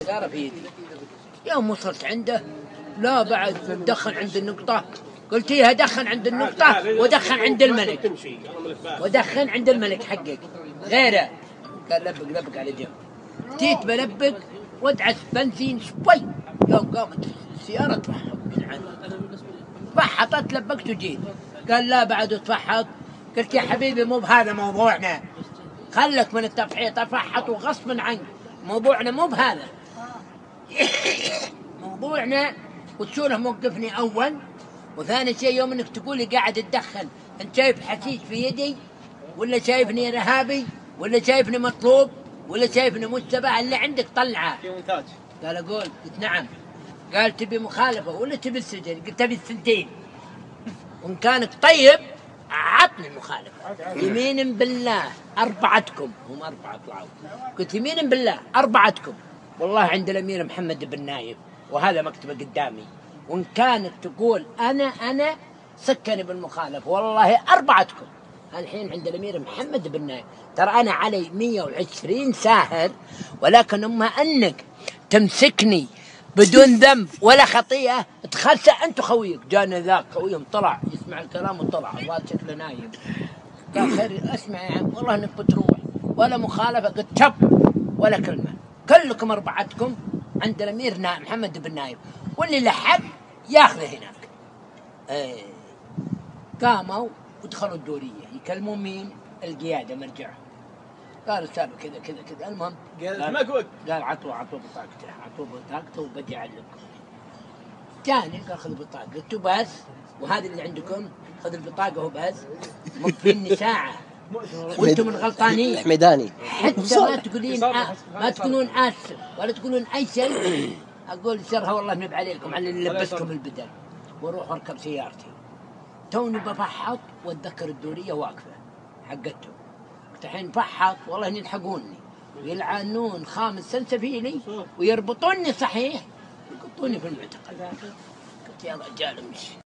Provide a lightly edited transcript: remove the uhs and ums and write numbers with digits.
السيارة في يدي. يوم وصلت عنده لا بعد دخن عند النقطة، قلت إيه دخن عند النقطة ودخن عند الملك، ودخن عند الملك حقك غيره. قال لبق على جنب. جيت بلبق وادعس بنزين شوي، يوم قامت السيارة تفحطت لبقت وجيت. قال لا بعد تفحط. قلت يا حبيبي مو بهذا موضوعنا، خلك من التفحيط، تفحط وغصبا عنك، موضوعنا مو بهذا. موضوعنا وتشوفه موقفني أول، وثاني شيء يوم انك تقولي قاعد تدخن، انت شايف حشيش في يدي ولا شايفني ارهابي ولا شايفني مطلوب ولا شايفني متبع؟ اللي عندك طلعه. قال اقول. قلت نعم. قال تبي مخالفه ولا تبي السجن؟ قلت تبي السنتين، وان كانك طيب عطني مخالفه. يمين بالله اربعتكم، هم اربعه طلعوا. قلت يمين بالله اربعتكم والله عند الامير محمد بن نايف، وهذا مكتبه قدامي، وان كانت تقول انا سكني بالمخالفه والله اربعتكم. الحين عند الامير محمد بن نايف، ترى انا علي 120 ساهر، ولكن اما انك تمسكني بدون ذنب ولا خطيئه تخلسه انت خويك. جانا ذاك خويهم طلع يسمع الكلام وطلع، الظاهر شكله نايم. قال خير اسمع يا عم والله انك بتروح ولا مخالفه. قلت شب ولا كلمه، كلكم اربعتكم عند الامير محمد بن نايف، واللي لحق ياخذه هناك. قاموا ودخلوا الدوريه يكلمون مين؟ القياده مرجعهم. قال السالفه كذا كذا كذا. المهم قال عطوا بطاقته وبدي اعلمكم. جاني قال خذ البطاقه. قلت بس وهذا اللي عندكم؟ خذ البطاقه وبس؟ مكفيني ساعه وانتم الغلطانين. الحميداني حتى ما تقولون اسف ولا تقولون اي شيء. اقول سرها والله نب عليكم على اللي لبسكم البدل، واروح اركب سيارتي. توني بفحط واتذكر الدوريه واقفه حقتهم. الحين فحط والله يلحقوني ويلعنون خامس سلسفيلي ويربطوني صحيح، يقطوني في المعتقل. قلت يا رجال امشي.